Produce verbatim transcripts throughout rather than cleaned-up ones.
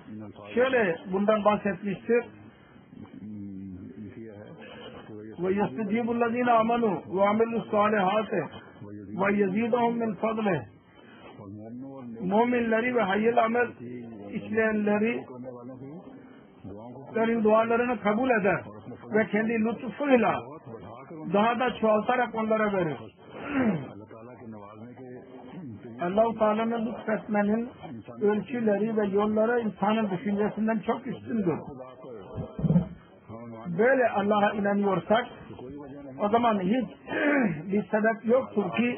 şöyle bundan bahsetmiştir. Ve yestecibüllezine amenu ve amilussâlihâti ve yezîdehum min fadlih. Müminleri ve hayırlı amel işleyenleri lerin dualarını kabul eder ve kendi lütfuyla daha da çoğaltarak onlara verir. Allah-u Teala'nın lütfetmenin ölçüleri ve yolları insanın düşüncesinden çok üstündür. Böyle Allah'a inanıyorsak o zaman hiç bir sebep yoktur ki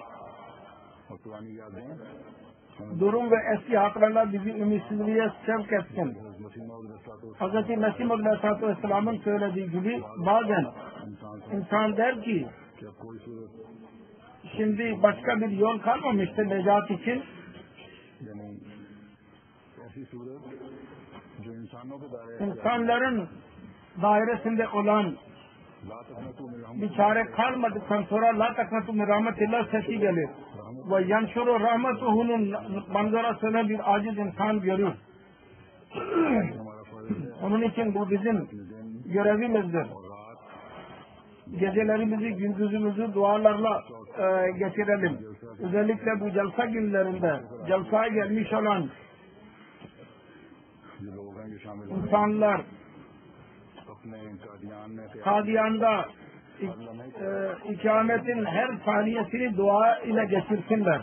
durum ve eski hatıralar bizi ümitsizliğe sevk etsin. Hz. Mesih Maud Aleyhisselatü Vesselam'ın söylediği gibi bazen insan der ki şimdi başka bir yol kalmamıştır necat için. İnsanların dairesinde olan bir çare kalmadıktan sonra la taknatu min rahmetillah sesi gelir. Ve yanşuru rahmetuhu'nun manzarasını bir aciz insan görür. Onun için bu bizim görevimizdir. Gecelerimizi, gündüzümüzü dualarla e, geçirelim. Özellikle bu celsa günlerinde celsaya gelmiş olan insanlar Kadiyan'da ik, e, ikametin her saniyesini dua ile geçirsinler.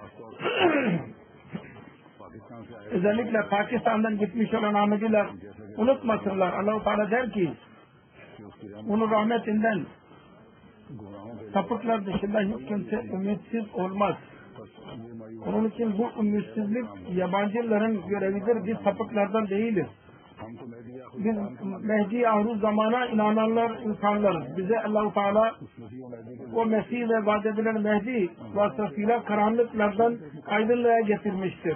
Özellikle Pakistan'dan gitmiş olan Ahmediler unutmasınlar. Allah-u Teala der ki onun rahmetinden sapıklar dışında hiç kimse ümitsiz olmaz. Onun için bu ümitsizlik yabancıların görevidir. Biz sapıklardan değiliz. Biz Mehdi ahir zamana inananlar insanlarız. Bize Allah-u Teala o Mesih ve vaat edilen Mehdi vasıtasıyla karanlıklardan aydınlığa getirmiştir.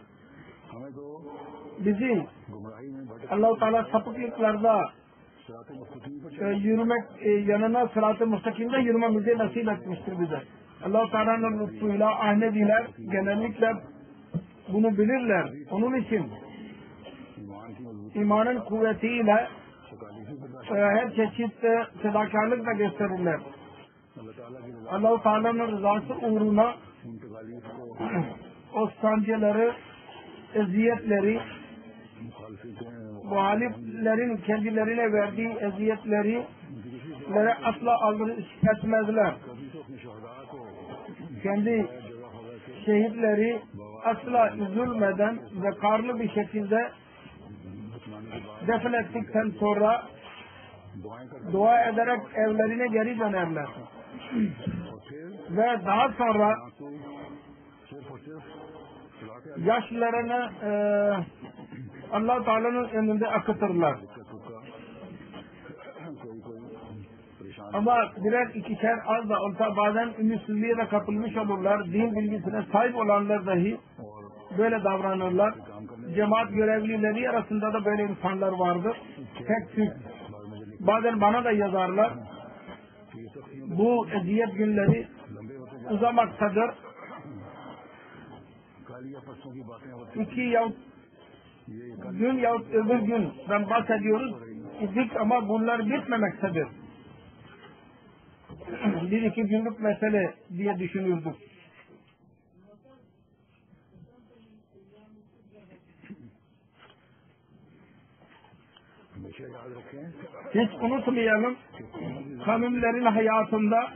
Bizi Allah-u Teala sapıklıklarda e, yürümek e, yanına sırat-ı müstakimde yürümemizi nasip etmiştir bize. Allah-u Teala'nın lütfuyla Ahmediler genellikle bunu bilirler. Onun için imanın kuvvetiyle e, her çeşit e, fedakarlık da gösterirler. Allah-u Teala'nın rızası uğruna o sancıları, eziyetleri, muhaliflerin kendilerine verdiği eziyetleri asla aldırış etmezler. Kendi şehitleri asla üzülmeden ve karlı bir şekilde defnettikten sonra dua ederek evlerine geri dönerler. Ve daha sonra yaşlarını e, Allah-u Teala'nın önünde akıtırlar. Ama birer ikişer az da olsa bazen ümitsizliğe de kapılmış olurlar. Din bilgisine sahip olanlar dahi böyle davranırlar. Cemaat görevlileri arasında da böyle insanlar vardır. Tek tük. Bazen bana da yazarlar. Bu eziyet günleri uzamaktadır. İki yahut gün yahut öbür günden bahsediyoruz idik ama bunlar bitmemektedir. Bir iki günlük mesele diye düşünürdük. Hiç unutmayalım, kavimlerin hayatında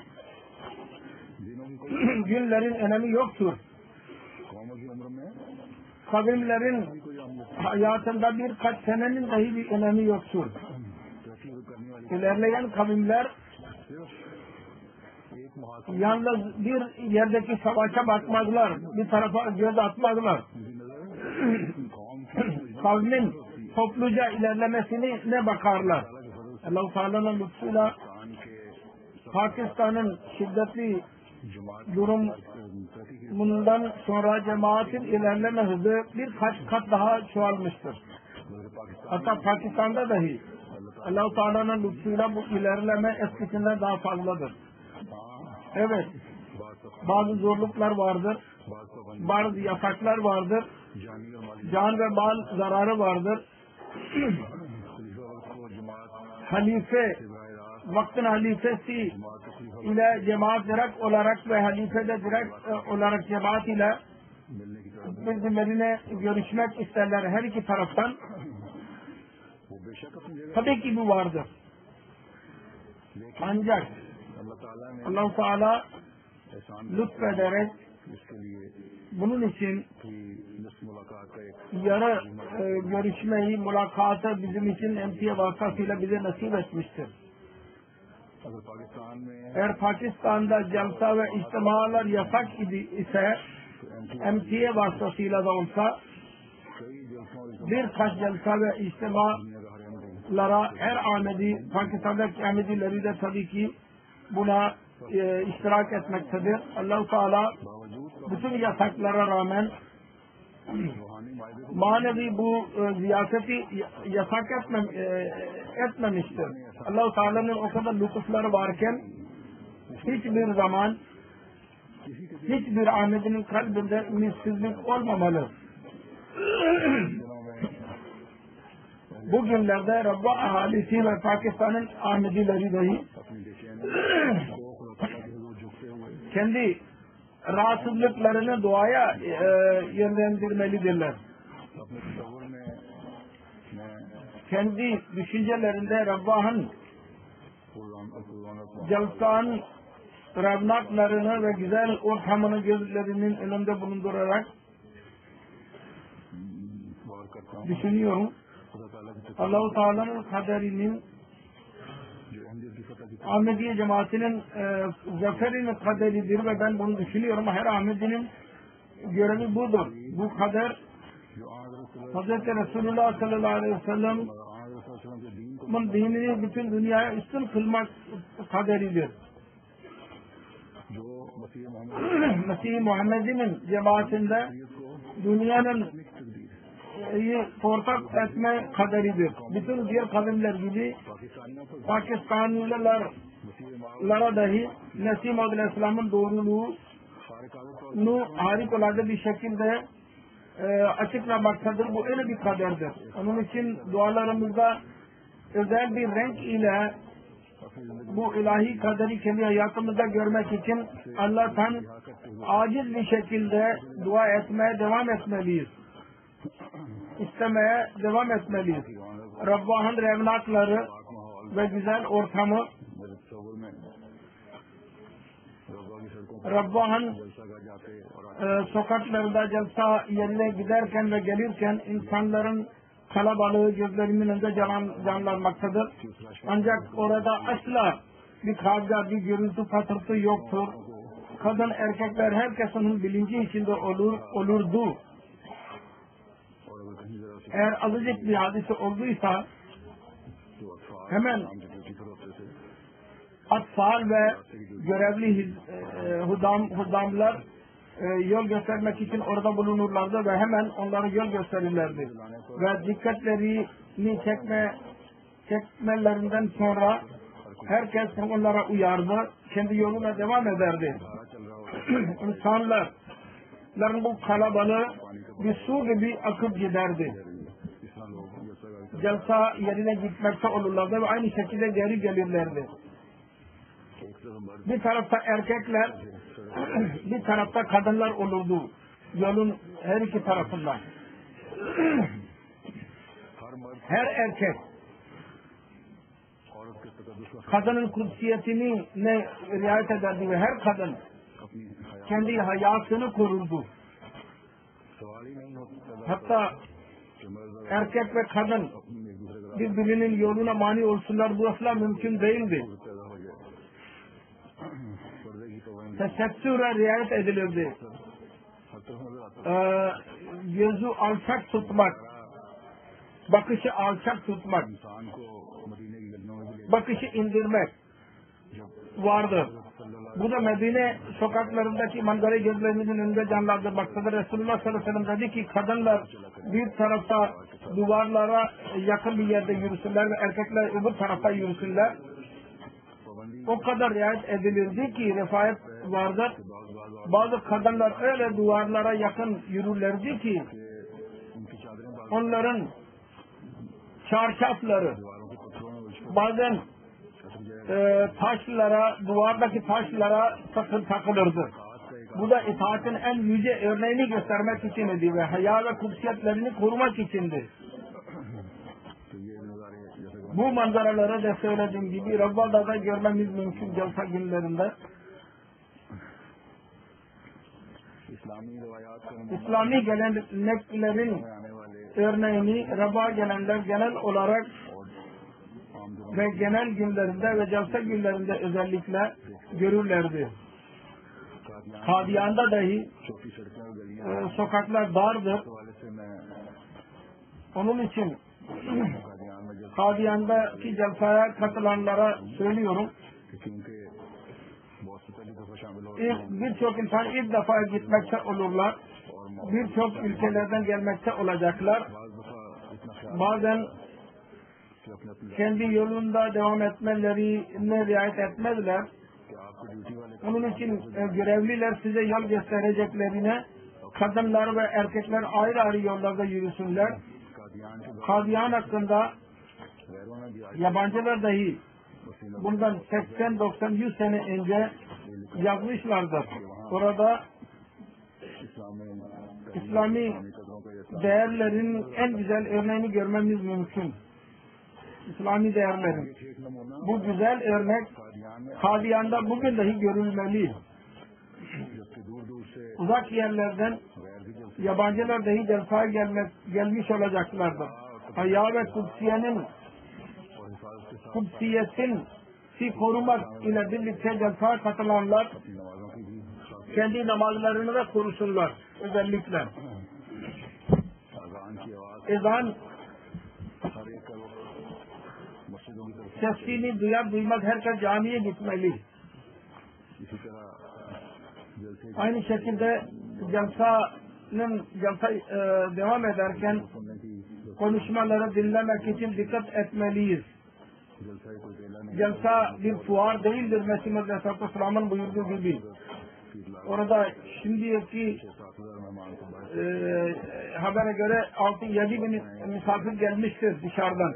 günlerin önemi yoktur. Kavimlerin hayatında birkaç senenin dahi bir önemi yoktur. İlerleyen kavimler yalnız bir yerdeki savaşa bakmazlar, bir tarafa göz atmazlar. Kavmin topluca ilerlemesini ne bakarlar? Allah-u Teala'nın lütfuyla Pakistan'ın şiddetli durumundan sonra cemaatin ilerleme hızı birkaç kat daha çoğalmıştır. Hatta Pakistan'da dahi Allah-u Teala'nın lütfuyla bu ilerleme eskisinden daha fazladır. Evet, bazı zorluklar vardır, bazı yasaklar vardır, can ve mal zararı vardır. Halife, vaktin halifesi ile cemaat direkt olarak ve halife de direkt olarak cemaat ile birbirlerine görüşmek isterler her iki taraftan. Tabii ki bu vardır. Ancak Allah-u Teala lütfederek bunun için yarı e, görüşmeyi, mülakatı bizim için emtiye vasıtasıyla bize nasip etmiştir. Eğer Pakistan'da jalsa ve içtimalar yasak idi ise emtiye vasıtasıyla da olsa birkaç jalsa ve içtimalara her Ahmedi, Pakistan'daki Ahmedileri de tabii ki buna e, iştirak etmektedir. Allah-u Teala bütün yasaklara rağmen manevi bu e, ziyafeti yasak etmem, e, etmemiştir. Allah-u Teala'nın o kadar lütufları varken hiçbir zaman hiçbir Ahmedi'nin kalbinde ümitsizlik olmamalı. Bugünlerde Rabba ahalisi ve Pakistan'ın Ahmedileri dahi kendi rahatsızlıklarını duaya e, yönlendirmelidirler. Kendi düşüncelerinde Rabbah'ın jalsanın ravnaklarını ve güzel ortamını gözlerinin önünde bulundurarak düşünüyorum. Allah-u Teala'nın kaderinin Ahmediye cemaatinin e, zaferinin kaderidir ve ben bunu düşünüyorum. Her Ahmedi'nin görevi budur. Bu kader Hazreti Resulullah sallallahu aleyhi ve sellem'in dinini bütün dünyaya üstün kılmak kaderidir. Mesih-i Muhammed'in cemaatinde dünyanın ortak etme kaderidir. Bütün diğer kavimler gibi Pakistanlılara dahi Mesih Muhammed Aleyhisselam'ın doğruluğunu harikulade bir şekilde e, açıklamaktadır. Bu öyle bir kaderdir. Onun için dualarımızda özel bir renk ile bu ilahi kaderi kendi hayatımızda görmek için Allah'tan aciz bir şekilde dua etmeye devam etmeliyiz. İstemeye devam etmeliyiz. Rabbah'ın revnakları ve güzel ortamı, Rabbah'ın e, sokaklarda jalsa yerine giderken ve gelirken insanların kalabalığı gözlerimin önünde can, canlanmaktadır. Ancak orada asla bir kavga, bir gürültü patırtı yoktur. Kadın, erkekler herkesin bilinci içinde olur, olurdu. Eğer azıcık bir hadise olduysa hemen atfal ve görevli e, hudam, hudamlar e, yol göstermek için orada bulunurlardı ve hemen onlara yol gösterirlerdi. Ve dikkatlerini çekme, çekmelerinden sonra herkes onlara uyardı. Kendi yoluna devam ederdi. İnsanların bu kalabalığı bir su gibi akıp giderdi. Jalsa yerine gitmekte olurlardı ve aynı şekilde geri gelirlerdi. Bir tarafta erkekler, bir tarafta kadınlar olurdu. Yolun her iki tarafından. Her erkek kadının kutsiyetini ne riayet ederdi ve her kadın kendi hayatını korurdu. Hatta erkek ve kadın birbirinin yoluna mani olsunlar, bu asla mümkün değildi. Tesettüre riayet edilirdi. Ee, gözü alçak tutmak, bakışı alçak tutmak, bakışı indirmek vardır. Bu da Medine sokaklarındaki manzarayı gözlerimizin önünde canlandırmaktadır. Resulullah sallallahu aleyhi ve sellem dedi ki kadınlar bir tarafta duvarlara yakın bir yerde yürüsünler ve erkekler öbür tarafta yürüsünler. O kadar riayet edilirdi ki refayet vardır. Bazı kadınlar öyle duvarlara yakın yürürlerdi ki onların çarşafları bazen e, taşlara, duvardaki taşlara takıl, takılırdı. Bu da itaatin en yüce örneğini göstermek için idi ve haya ve kutsiyetlerini korumak içindi. Bu manzaraları da söylediğim gibi Rabba'da görmemiz mümkün Celsa günlerinde. İslami geleneklerin örneğini Rab'a gelenler genel olarak ve genel günlerinde ve Celsa günlerinde özellikle görürlerdi. Kadiyan'da dahi e, sokaklar dardır. Onun için Kadiyan'daki Celsa'ya katılanlara söylüyorum. Birçok insan ilk defa gitmekte olurlar. Birçok ülkelerden gelmekte olacaklar. Bazen kendi yolunda devam etmelerine riayet etmezler. Onun için e, görevliler size yol göstereceklerine kadınlar ve erkekler ayrı ayrı yollarda yürüsünler. Kadiyan hakkında yabancılar dahi bundan seksen doksan yüz sene önce yazmışlardır. Orada İslami değerlerin en güzel örneğini görmemiz mümkün. İslami değerlerin. Bu güzel örnek Kadiyan'da bugün dahi görülmeli. Uzak yerlerden yabancılar dahi Celsa'ya gelmek, gelmiş olacaklardır. Haya ve kutsiyenin kutsiyetin ki korumak ile birlikte Celsa'ya katılanlar kendi namazlarını da korusunlar. Özellikle ezan sesini duyar duymaz herkes camiye gitmeli. Aynı şekilde Celsa'nın Celsa e, devam ederken konuşmaları dinlemek için dikkat etmeliyiz. Celsa bir fuar değildir. Mesih Aleyhisselatü Vesselam'ın buyurduğu gibi. Orada şimdiki e, habere göre altı yedi bin misafir gelmiştir dışarıdan.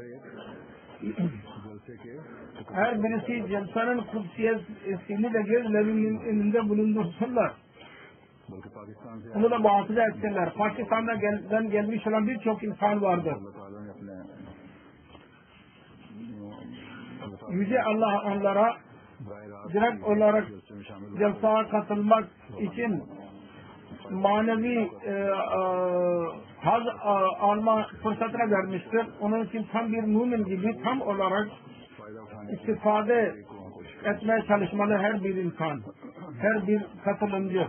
Her birisi Celsa'nın kutsiyetini de gözlerinin önünde bulundursunlar. Bunu da muhafaza etsinler. Pakistan'dan gel, gelmiş olan birçok insan vardır. Yüce Allah onlara direkt olarak Celsa'ya katılmak için manevi e, e, haz e, alma fırsatına vermiştir. Onun için tam bir mümin gibi tam olarak istifade etmeye çalışmalı her bir insan, her bir katılımcı.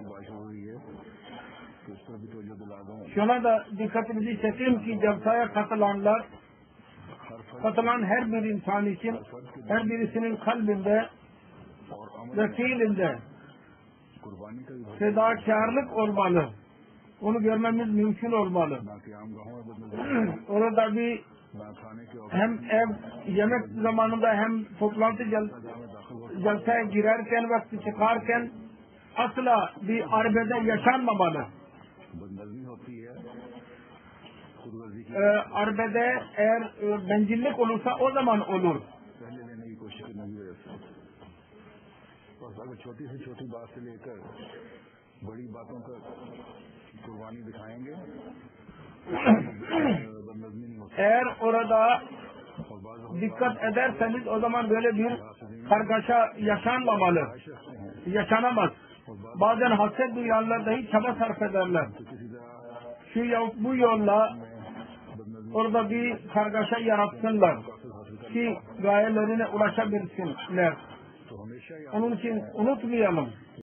Şuna da dikkatimizi çekeyim ki Celsa'ya katılanlar, katılan her bir insan için her birisinin kalbinde ve fiilinde fedakarlık olmalı. Onu görmemiz mümkün olmalı. Orada bir hem ev yemek zamanında hem toplantı Celsa'ya girerken ve çıkarken asla bir arbede yaşanmamalı. Ee, arbede eğer e, bencillik olursa o zaman olur. Eğer orada dikkat ederseniz o zaman böyle bir kargaşa yaşanmamalı. Yaşanamaz. Bazen haset duyanlar dahi çaba sarf ederler. Şu bu yolla orada bir kargaşa yaratsınlar ki gayelerine ulaşabilsinler. Onun için unutmayalım.